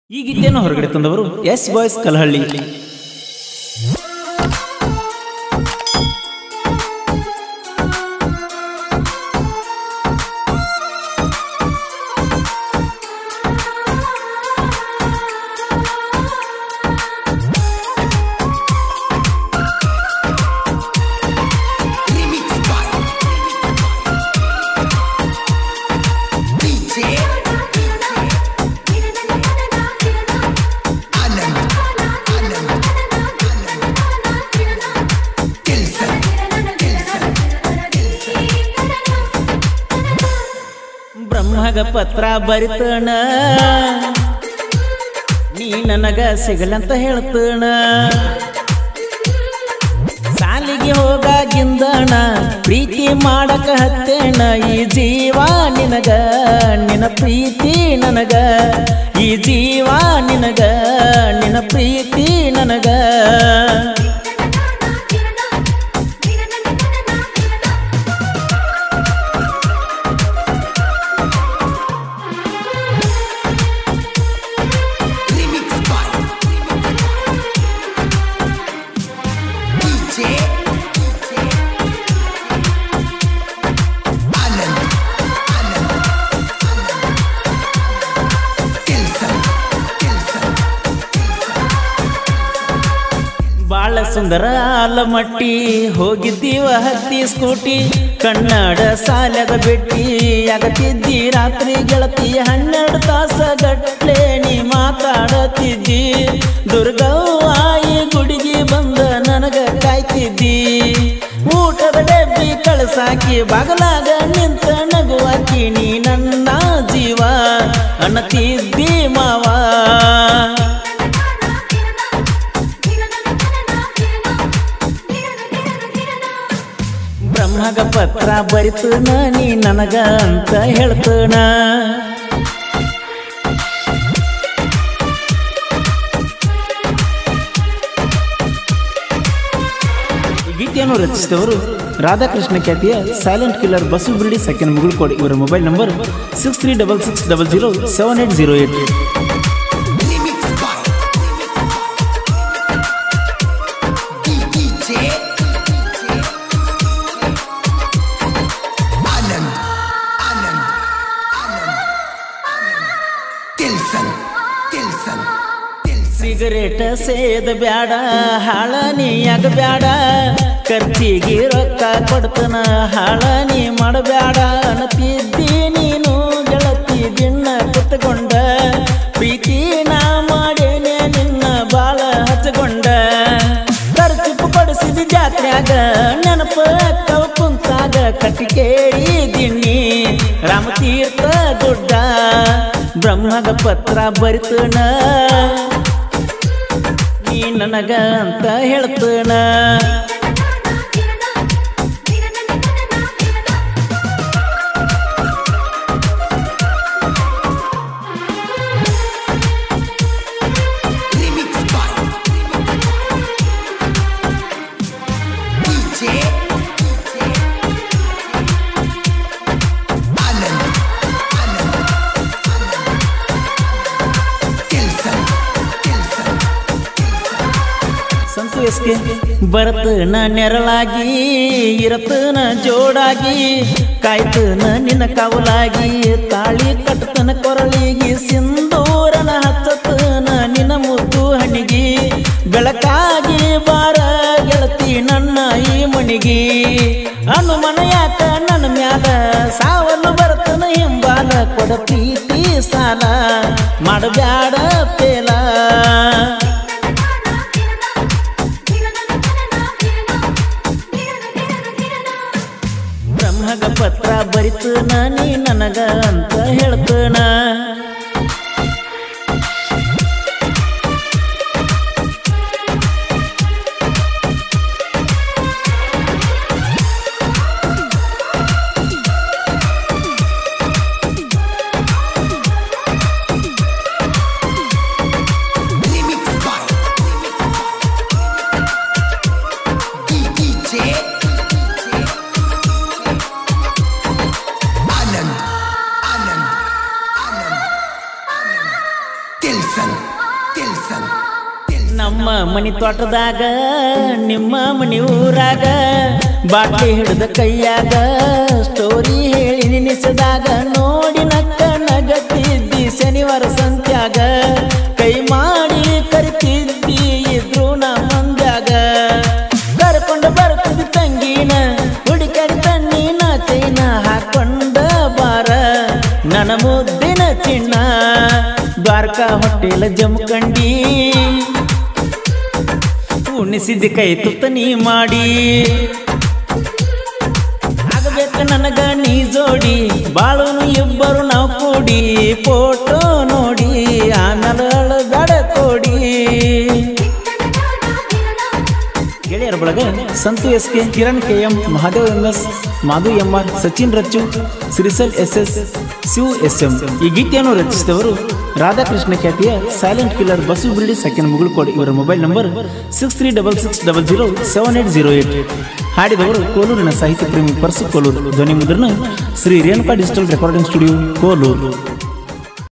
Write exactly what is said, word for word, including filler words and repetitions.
ಈ ಗೀತೆಯನ್ನು ಹೊರಗಡೆ ತಂದವರು ಎಸ್ ಬಾಯ್ಸ್ ಕಲಹಳ್ಳಿ. ಬ್ರಹ್ಮಗ ಪತ್ರ ಬರಿತಣ ನೀ ನನಗ ಸಿಗಲಂತ ಹೇಳ್ತಣ, ಸಾಲಿಗೆ ಹೋಗಾಗಿಂದಣ ಪ್ರೀತಿ ಮಾಡಕ ಹತ್ತೇಣ. ಈ ಜೀವ ನಿನಗ ನಿನ್ನ ಪ್ರೀತಿ ನನಗ, ಈ ಜೀವ ನಿನಗ ನಿನ್ನ ಪ್ರೀತಿ ನನಗ. ಬಾಳ ಸುಂದರ ಆಲಮಟ್ಟಿ ಹೋಗಿದ್ದೀವ ಹತ್ತಿ ಸ್ಕೂಟಿ, ಕನ್ನಡ ಸಾಲದ ಬೆಟ್ಟಿ ಆಗತಿದ್ದಿ ರಾತ್ರಿ ಗೆಳತಿ. ಹನ್ನೆರಡು ತಾಸ ಗಟ್ಲೆ ನೀ ಮಾತಾಡತಿದ್ದಿ, ದುರ್ಗವ್ವಾಯಿ ಗುಡಿಗೆ ಬಂದ ನನಗ ಕಾಯ್ತಿದ್ದಿ. ಊಟದ ಡಬ್ಬಿ ಕಳಸಾಕಿ ಬಾಗಲಾಗ ನಿಂತ ನಗುವಾಕಿ, ನೀ ನನ್ನ ಜೀವ ಅನ್ನತಿದ್ದಿ ಮಾವ. ಬ್ರಹ್ಮಗ ಪತ್ರ ಬರಿತನ ನೀ ನನಗ ಅಂತ ಹೇಳ್ತಣ. ಗೀತೆಯನ್ನು ರಚಿಸಿದವರು ರಾಧಾಕೃಷ್ಣ ಖ್ಯಾತಿಯ ಸೈಲೆಂಟ್ ಕಿಲ್ಲರ್ ಬಸು ಬಿಲ್ಡಿ ಸೆಕೆಂಡ್ ಮುಗುಳ್ಕೋಡ್. ಇವರ mobile number six three double six double zero seven eight zero eight. ಸಿಗರೇಟ ಸೇದ ಬ್ಯಾಡ, ಹಾಳ ನೀಯಾಗ ಬ್ಯಾಡ, ಖರ್ಚಿಗೆ ರೊಕ್ಕ ಕೊಡ್ತನ ಹಾಳ ನೀ ಮಾಡಬ್ಯಾಡ ಅನ್ನತಿದ್ದಿ ನೀನು ಗೆಳತಿ. ದಿನ ಕುತ್ಕೊಂಡ ಪ್ರೀತಿ ನಾ ಮಾಡೇನೆ ನಿನ್ನ ಬಾಳ ಹಚ್ಚಕೊಂಡ. ಖರ್ಚು ಪಡಿಸಿದ ಜಾತ್ರ್ಯಾಗ ನೆನಪ ಕವ ಕುಂತಾಗ, ಕಟ್ಟಿಕೇರಿ ದಿಣ್ಣಿ ರಾಮತೀರ್ಥ ಗುಡ್ಡ. ಬ್ರಹ್ಮಗ ಪತ್ರ ಬರಿತಣ ನೀ ನನಗ ಅಂತ ಹೇಳ್ತಣ. ಸಂತು ಎಸ್ಕೆ ಬರತನ ನೆರಳಾಗಿ ಇರತನ ಜೋಡಾಗಿ, ಕಾಯ್ತನ ನಿನ್ನ ಕವಲಾಗಿ ತಾಳಿ ಕಟ್ಟತನ ಕೊರಳಿಗಿ, ಸಿಂಧೂರನ ಹಚ್ಚತನ ನಿನ್ನ ಮುದ್ದು ಹಣಿಗಿ. ಬೆಳಕಾಗಿ ಬಾರ ಗೆಳತಿ ನನ್ನ ಈ ಮಣಿಗಿ, ಅನುಮನ ಯಾಕ ನನ್ನ ಮ್ಯಾಲ ಸಾವಲು ಬರತನ ಹಿಂಬಾಲ. ಕೊಡ ಪ್ರೀತಿ ಸಾಲ ಮಾಡಬ್ಯಾಡ ಪೇಲ. ಬ್ರಹ್ಮಗ ಪತ್ರ ಬರಿತನ ನೀ ನನಗ ಅಂತ ಹೇಳ್ತಣ. ನಮ್ಮ ಮನಿ ತೋಟದಾಗ ನಿಮ್ಮ ಮನಿ ಊರಾಗ ಬಾಟ್ಲಿ ಹಿಡಿದ ಕೈಯಾಗ ಸ್ಟೋರಿ ಹೇಳಿ ನಿನಿಸದಾಗ ನೋಡಿ ನಕ್ಕ ನಗತಿದ್ದಿ ಶನಿವಾರ ಸಂತ್ಯಾಗ ಕೈ ಮಾಡಿ ಕರಿತಿದ್ದಿ ಇದ್ರು ನಾ ಮಂದ್ಯಾಗ ಕರ್ಕೊಂಡು ಬರ್ತಿದ್ದಿ ತಂಗಿನ ಹುಡುಕಡಿ ತಣ್ಣಿನ ಚೈನ ಹಾಕೊಂಡ ಬಾರ ನನ್ನ ಮುದ್ದಿನ ಚಿನ್ನ ದ್ವಾರಕಾ ಹೋಟೆಲ್ ಜಮಖಂಡಿ ಉಣಿಸಿದ್ದಿ ಕೈ ತುತ್ತ ನೀ ಮಾಡಿ ಆಗಬೇಕು ನನಗ ನೀ ಜೋಡಿ ಬಾಳುನು ಇಬ್ಬರು ನಾವು ಕೂಡಿ ಫೋಟೋ ನೋಡಿ ಆಮೇಲೆ ಅಳಗಾಡ ಕೊಡಿ ಗೆಳೆಯರ ಬಳಗ Santhu S K Kiran K M Mahadev M S Madhu M R Sachin Rachchu ಶ್ರೀಸಲ್ S S Shiv S M ಈ ಗೀತೆಯನ್ನು ರಚಿಸಿದವರು ರಾಧಾಕೃಷ್ಣ ಖ್ಯಾತಿಯ ಸೈಲೆಂಟ್ ಕಿಲ್ಲರ್ ಬಸು ಬಿಲ್ಡಿ ಸೆಕೆಂಡ್ ಮುಗುಳ್ಕೋಡ್ ಇವರ mobile number six three double six double zero seven eight zero eight ಹಾಡಿದವರು ಕೋಲೂರಿನ ಸಾಹಿತ್ಯ ಪ್ರೇಮಿ ಪರ್ಸು ಕೋಲೂರು ಧ್ವನಿ ಮುದ್ರಣ Shri Renuka digital recording studio Kolur.